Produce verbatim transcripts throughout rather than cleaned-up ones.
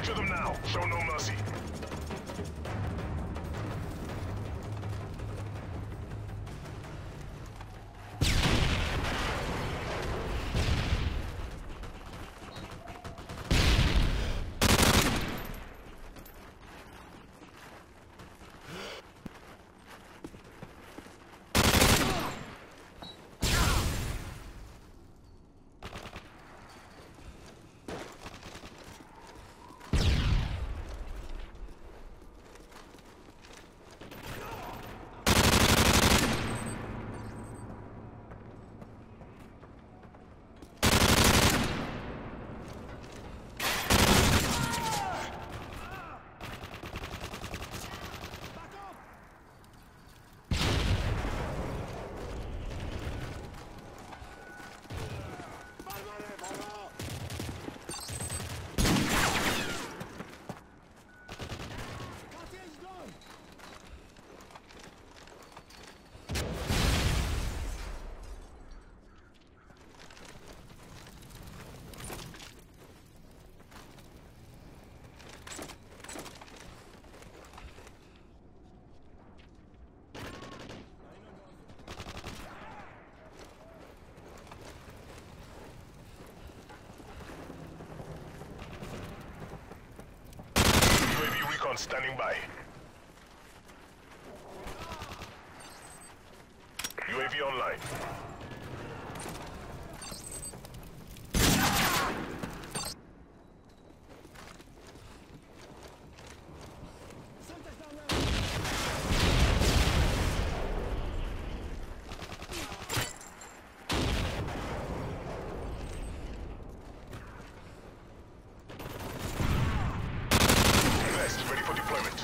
Capture them now. Show no mercy. Standing by. U A V online. Ready for deployment.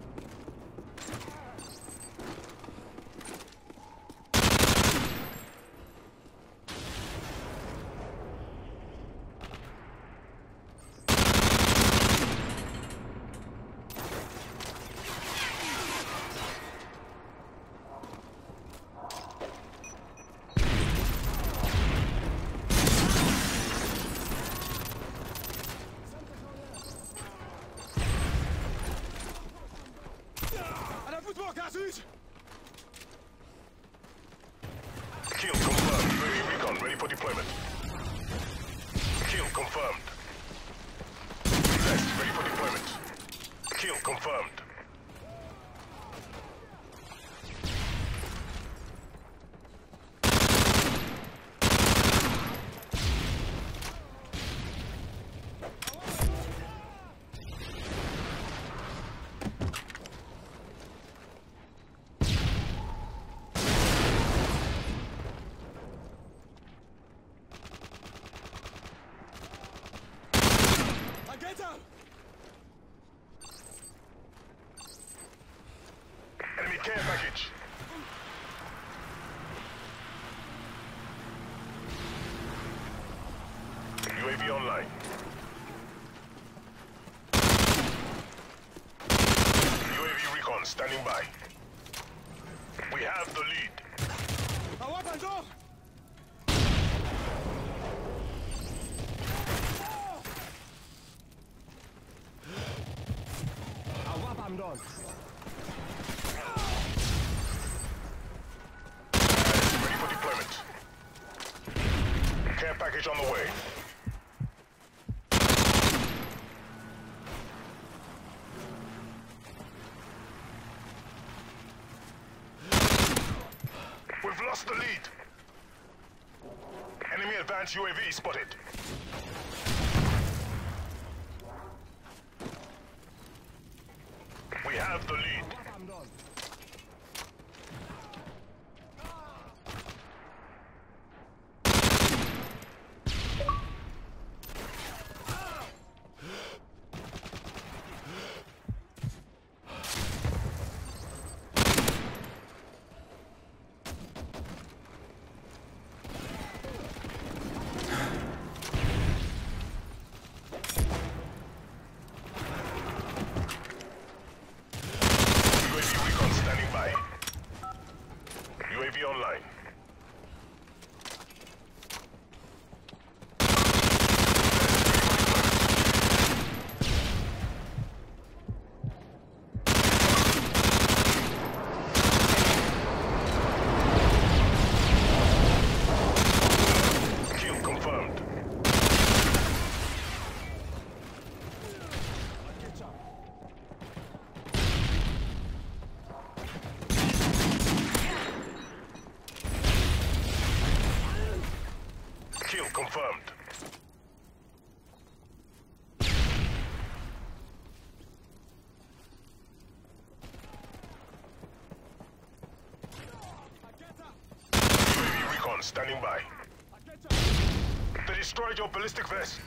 Kill confirmed. U A V recon ready for deployment. Kill confirmed. Rest ready for deployment. Kill confirmed. Enemy care package. U A V online. U A V recon standing by. We have the lead. Abandon. Ready for deployment. Care package on the way. We've lost the lead. Enemy advanced U A V spotted. We have the lead. standing by. They destroyed your ballistic vest.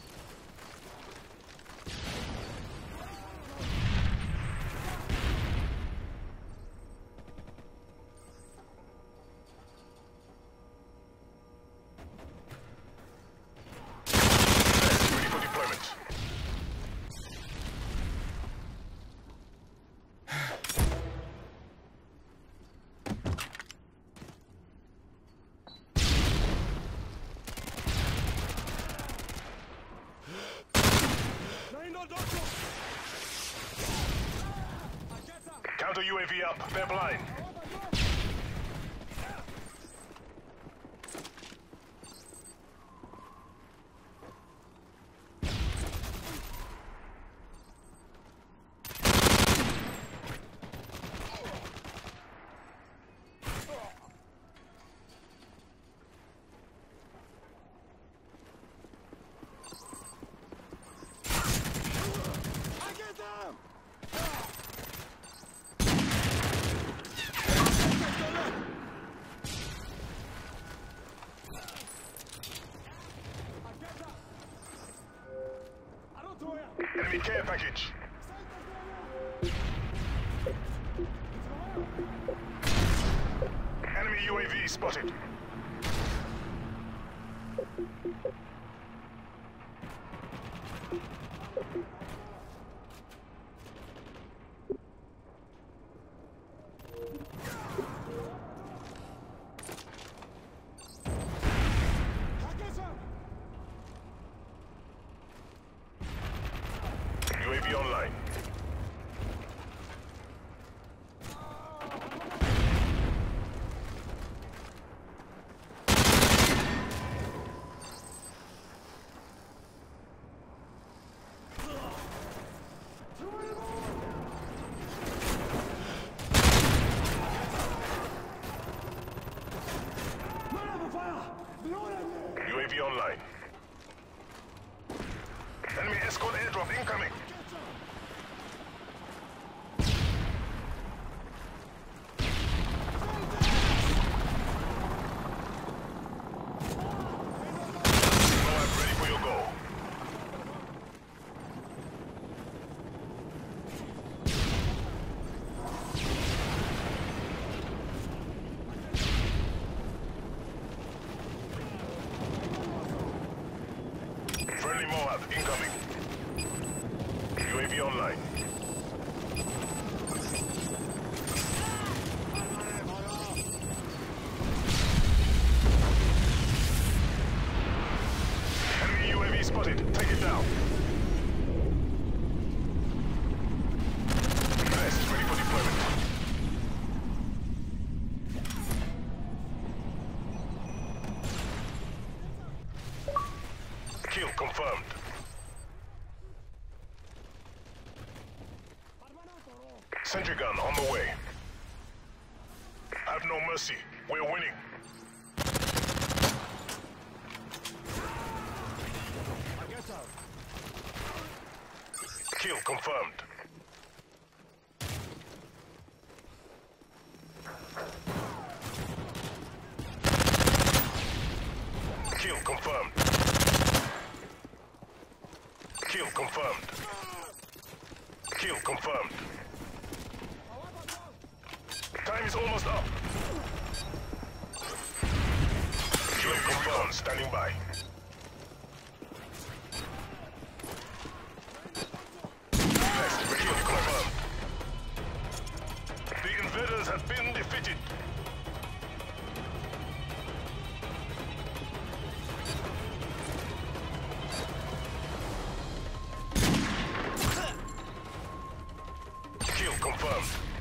Ready for deployment. Counter U A V up. They're blind. Enemy care package. Enemy U A V spotted. U A V online. U A V online. Enemy escort airdrop incoming. Moab ready for your goal. Friendly Moab incoming. U A V online. Enemy U A V spotted. Take it down. Vest ready for deployment. Kill confirmed. Sentry gun on the way. Have no mercy. We're winning. Kill confirmed. Kill confirmed. Kill confirmed. Kill confirmed. Time is almost up. Kill confirmed. Standing by. Next, kill confirmed. The invaders have been defeated. Kill confirmed.